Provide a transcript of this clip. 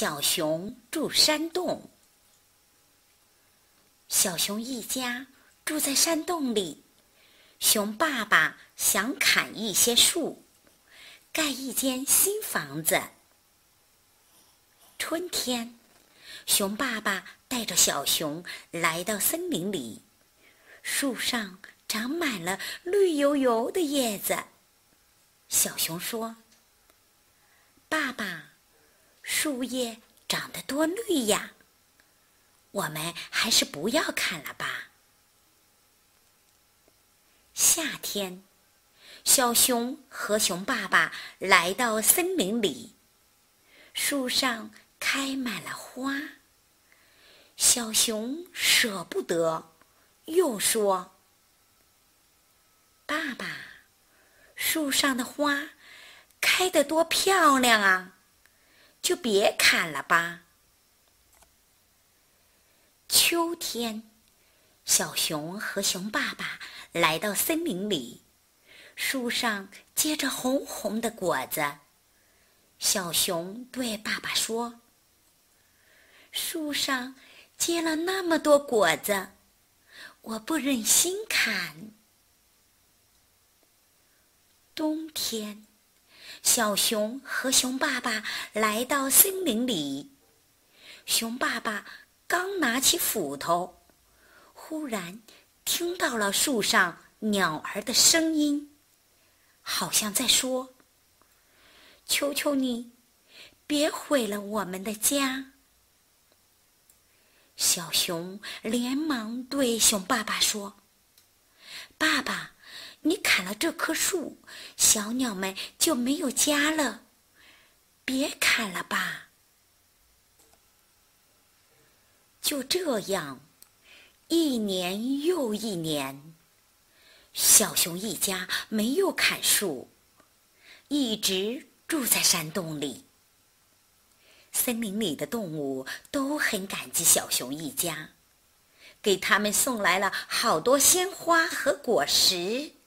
小熊住山洞。小熊一家住在山洞里，熊爸爸想砍一些树，盖一间新房子。春天，熊爸爸带着小熊来到森林里，树上长满了绿油油的叶子。小熊说：“爸爸，树叶长得多绿呀，我们还是不要砍了吧。”夏天，小熊和熊爸爸来到森林里，树上开满了花。小熊舍不得，又说：“爸爸，树上的花开得多漂亮啊，就别砍了吧。”秋天，小熊和熊爸爸来到森林里，树上结着红红的果子。小熊对爸爸说：“树上结了那么多果子，我不忍心砍。”冬天，小熊和熊爸爸来到森林里，熊爸爸刚拿起斧头，忽然听到了树上鸟儿的声音，好像在说：“求求你，别毁了我们的家。”小熊连忙对熊爸爸说：“爸爸，你砍了这棵树，小鸟们就没有家了，别砍了吧。”就这样，一年又一年，小熊一家没有砍树，一直住在山洞里。森林里的动物都很感激小熊一家，给他们送来了好多鲜花和果实。